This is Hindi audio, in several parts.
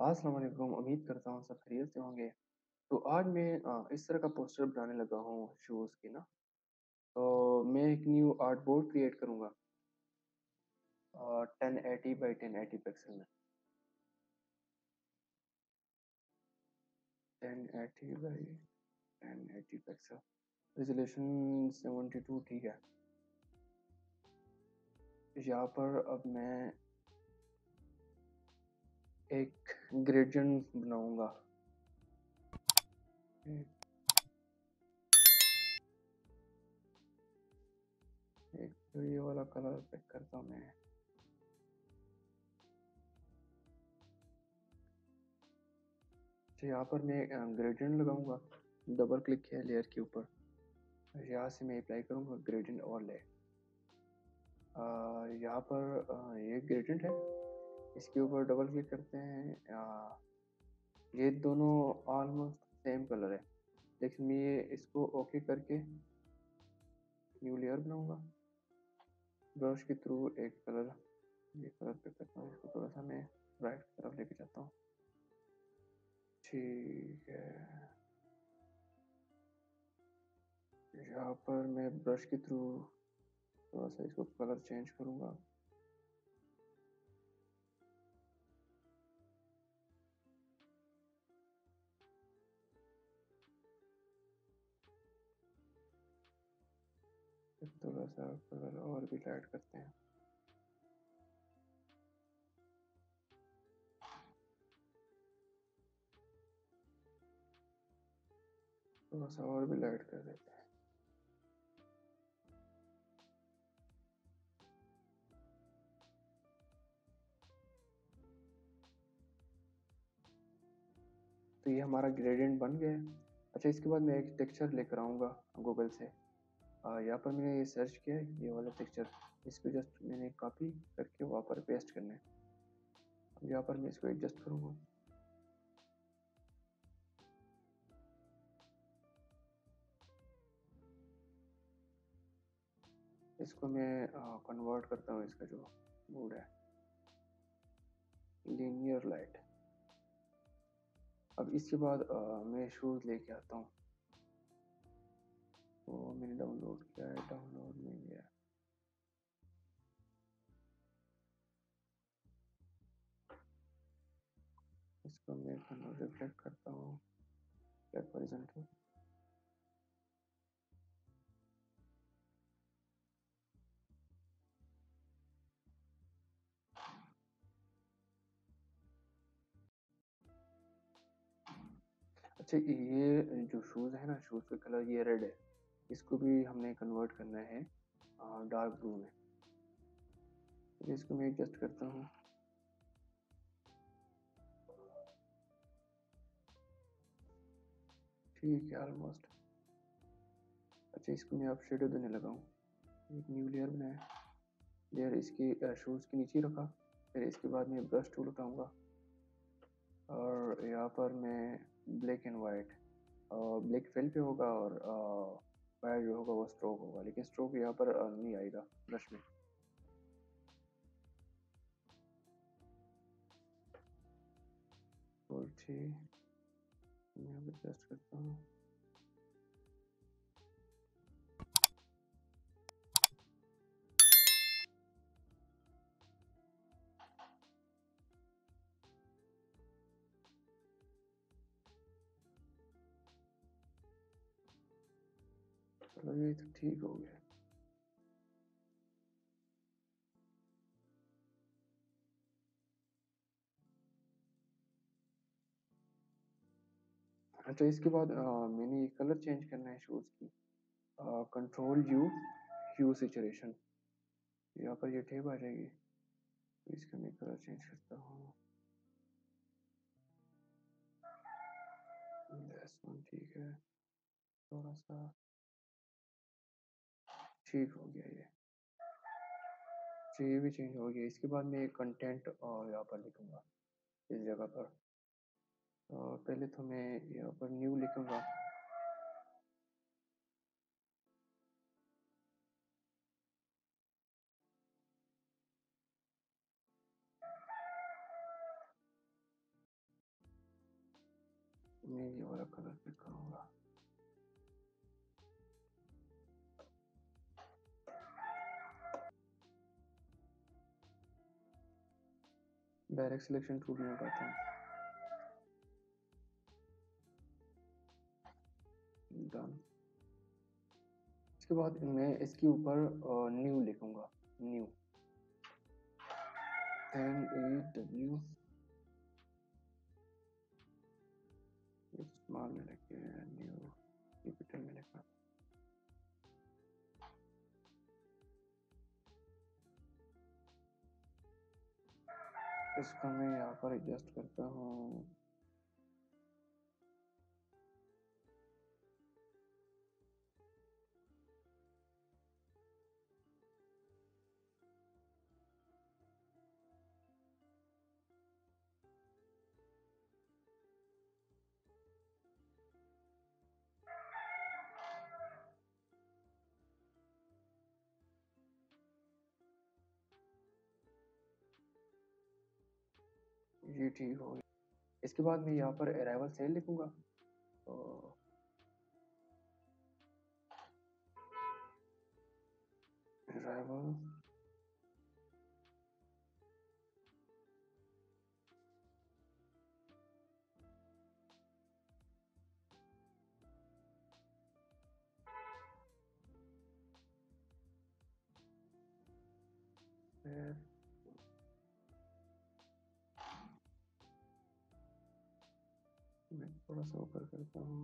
अस्सलाम वालेकुम। उम्मीद करता हूँ सब खैरियत से होंगे। तो आज मैं इस तरह का पोस्टर बनाने लगा हूँ शूज़ की ना। तो मैं एक न्यू आर्ट बोर्ड क्रिएट करूँगा 1080 बाई 1080 पिक्सल में। 1080 बाई 1080 पिक्सल, रेजोल्यूशन 72 ठीक है। यहाँ पर अब मैं एक ग्रेडियंट बनाऊँगा। एक तो ये वाला कलर पिक करता हूँ मैं। तो यहाँ पर मैं ग्रेडियंट लगाऊंगा। डबल क्लिक किया लेयर के ऊपर, यहाँ से मैं अप्लाई करूँगा ग्रेडियंट ओवरले। यहाँ पर ये ग्रेडियंट है, इसके ऊपर डबल क्लिक करते हैं। ये दोनों ऑलमोस्ट सेम कलर है, लेकिन मैं ये इसको ओके करके न्यू लेयर बनाऊंगा। ब्रश के थ्रू एक कलर, ये कलर पे करता हूँ, इसको थोड़ा सा मैं राइट की तरफ लेके जाता हूँ। ठीक है, यहाँ पर मैं ब्रश के थ्रू थोड़ा सा इसको कलर चेंज करूँगा। थोड़ा सा कलर और भी लाइट करते हैं। थोड़ा सा और भी लाइट कर देते हैं। तो ये हमारा ग्रेडियंट बन गया है। अच्छा, इसके बाद मैं एक टेक्सचर लेकर आऊँगा गूगल से। यहाँ पर मैंने ये सर्च किया है, ये वाला टेक्सचर, इसको जस्ट मैंने कॉपी करके वहाँ पर पेस्ट करना है। अब यहाँ पर मैं इसको एडजस्ट करूँगा। इसको मैं कन्वर्ट करता हूँ, इसका जो मूड है लीनियर लाइट। अब इसके बाद मैं शूज़ लेके आता हूँ। तो मैंने डाउनलोड किया है, डाउनलोड में गया। इसको मैं रिफ्लेक्ट करता हूँ ब्लैक हॉरिजॉन्टल। अच्छा, ये जो शूज़ है ना, शूज़ का कलर ये रेड है, इसको भी हमने कन्वर्ट करना है डार्क ब्लू में। इसको मैं एडजस्ट करता हूँ। ठीक है, ऑलमोस्ट। अच्छा, इसको मैं अब शेडो देने लगा हूँ। एक न्यू लेयर बनाया, लेयर इसकी शूज़ के नीचे रखा। फिर इसके बाद मैं ब्रश टूल उठाऊँगा और यहाँ पर मैं black and white, black fill पे होगा और वाइट जो होगा वो स्ट्रोक होगा, लेकिन स्ट्रोक यहाँ पर नहीं आएगा ब्रश में। और ठीक, मैं अब एडजस्ट करता हूँ। चलो, ये तो ठीक हो गया। अच्छा, इसके बाद मैंने ये कलर चेंज करना है शूज़ की। कंट्रोल यू, ह्यू सैचुरेशन, यहाँ पर ये टेप आ जाएगी। तो इसका मैं कलर चेंज करता हूँ। ठीक है, थोड़ा सा ठीक हो गया ये। ये भी चेंज हो गया। इसके बाद मैं कंटेंट और यहाँ पर लिखूँगा इस जगह पर। पहले तो मैं यहाँ पर न्यू लिखूँगा। मैं ये वाला कलर पिक करूँगा। डायरेक्ट सिलेक्शन टूल में उठाता हूँ। डन। इसके बाद मैं इसके ऊपर न्यू लिखूंगा, न्यू NEW, स्मॉल में लिखे न्यू, कैपिटल में लिखा। इसका मैं यहाँ पर एडजस्ट करता हूँ। ये ठीक हो गया। इसके बाद मैं यहाँ पर अराइवल सेल लिखूंगा। तो अराइवल मैं थोड़ा सा ऊपर करता हूँ।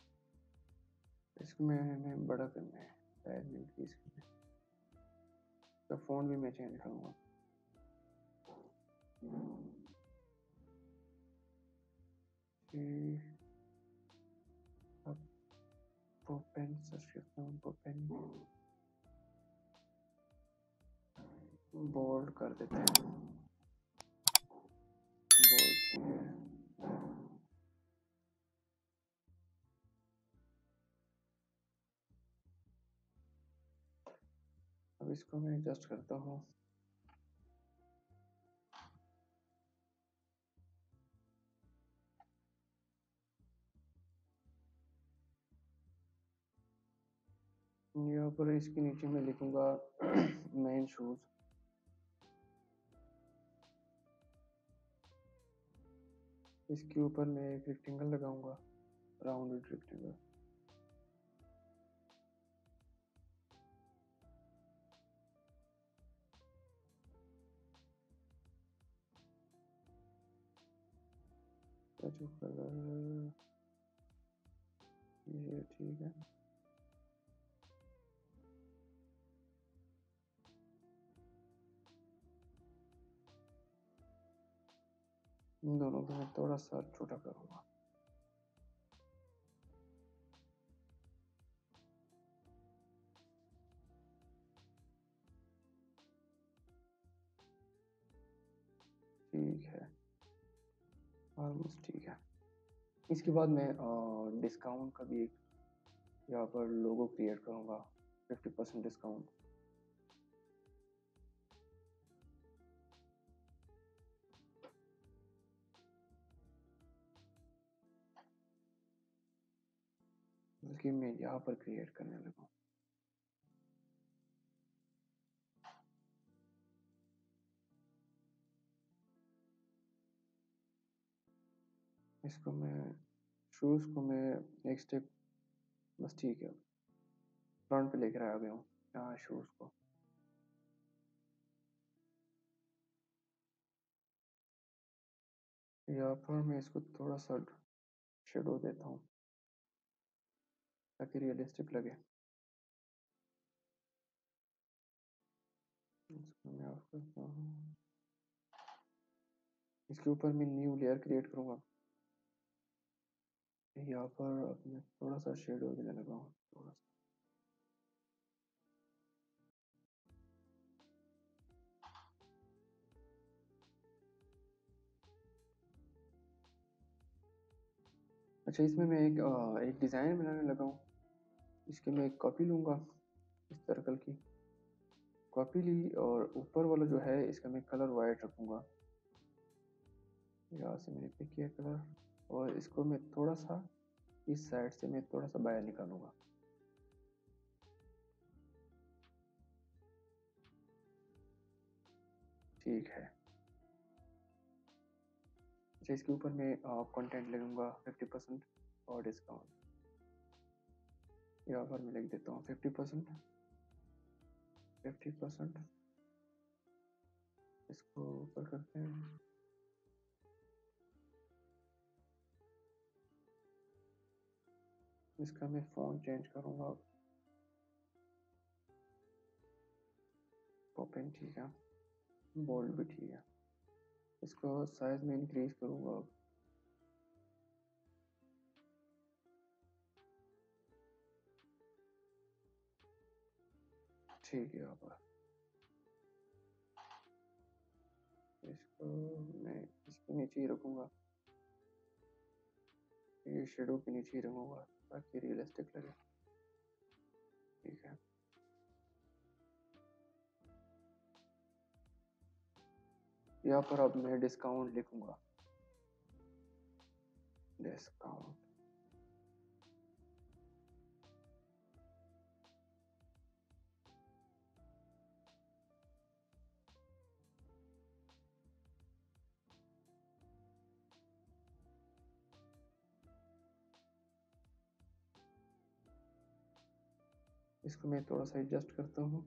इसको मैंने बड़ा करना है, साइज में इंक्रीज करना है। तो फ़ॉन्ट भी मैं चेंज करूँगा। अब पोपेन सर्च करता हूँ, पोपेन बोल्ड कर देते हैं, बोल्ड ठीक है। अब इसको मैं एडजस्ट करता हूँ। यहाँ पर इसके नीचे मैं लिखूंगा मेन शूज। इसके ऊपर मैं एक रेक्टेंगल लगाऊंगा, राउंडेड रेक्टेंगल। जो कलर ये ठीक है। इन दोनों को मैं थोड़ा सा छोटा करूँगा। ठीक है, ऑलमोस्ट ठीक है। इसके बाद मैं डिस्काउंट का भी एक यहाँ पर लोगो क्रिएट करूँगा, 50% डिस्काउंट। बल्कि मैं यहाँ पर क्रिएट करने लगा। इसको मैं शूज़ को मैं एक स्टेप बस ठीक है फ्रंट पे लेकर आ गया हूँ यहाँ शूज़ को। यहाँ पर मैं इसको थोड़ा सा शेडो देता हूँ ताकि रियलिस्टिक लगे। इसको मैं ऑफ करता हूँ। इसके ऊपर मैं न्यू लेयर क्रिएट करूँगा। यहाँ पर अब मैं थोड़ा सा शेडो देने लगा हूँ, थोड़ा सा। अच्छा, इसमें मैं एक डिज़ाइन बनाने लगा हूँ। इसके मैं एक कॉपी लूँगा, इस सर्कल की कॉपी ली और ऊपर वाला जो है इसका मैं कलर वाइट रखूँगा। यहाँ से मैंने पिक किया कलर, और इसको मैं थोड़ा सा इस साइड से मैं थोड़ा सा बाहर निकालूंगा। ठीक है। अच्छा, इसके ऊपर मैं कंटेंट लगूंगा 50% और डिस्काउंट। यहाँ पर मैं लिख देता हूँ 50%। 50% इसको ऊपर करते हैं। इसका मैं फॉन्ट चेंज करूँगा। ओपन ठीक है, बोल्ड भी ठीक है। इसको साइज में इंक्रीज करूँगा। ठीक है। यहाँ पर इसको मैं इसके नीचे ही रखूँगा, ये शेडो के नीचे ही रखूँगा ताकि रियलिस्टिक लगे। ठीक है। यहाँ पर अब मैं डिस्काउंट लिखूँगा, डिस्काउंट। इसको मैं थोड़ा सा एडजस्ट करता हूँ।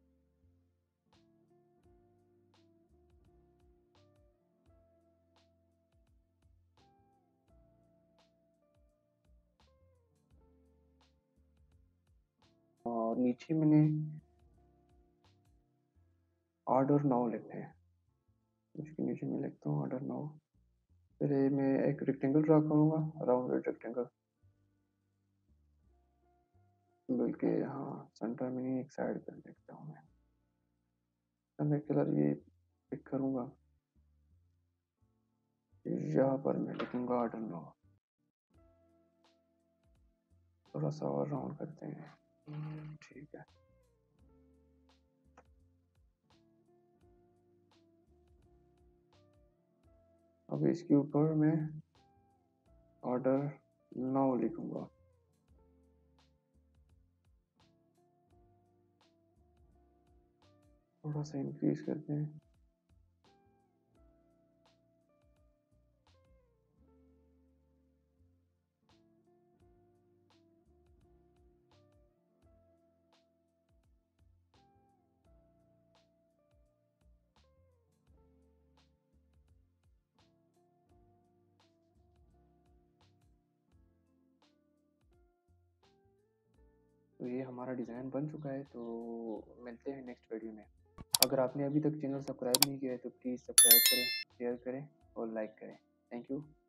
और नीचे मैंने ऑर्डर नाउ लिखते हैं, इसके नीचे मैं लिखता हूँ ऑर्डर नाउ। फिर मैं एक रेक्टेंगल ड्रा करूँगा, राउंडेड रेक्टेंगल, बल्कि हाँ सेंटर में नहीं, एक साइड पर लिखता हूँ मैं कलर ये पिक करूँगा। यहाँ पर मैं लिखूँगा ऑर्डर नाउ। थोड़ा सा और राउंड करते हैं। ठीक है। अब इसके ऊपर मैं ऑर्डर नाउ लिखूँगा। थोड़ा सा इंक्रीज करते हैं। तो ये हमारा डिज़ाइन बन चुका है, तो मिलते हैं नेक्स्ट वीडियो में। अगर आपने अभी तक चैनल सब्सक्राइब नहीं किया है तो प्लीज़ सब्सक्राइब करें, शेयर करें और लाइक करें। Thank you.